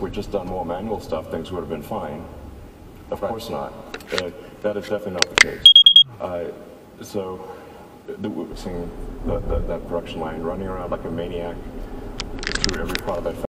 had just done more manual stuff, things would have been fine. Of course not. That is definitely not the case. So, seeing that production line running around like a maniac through every part of that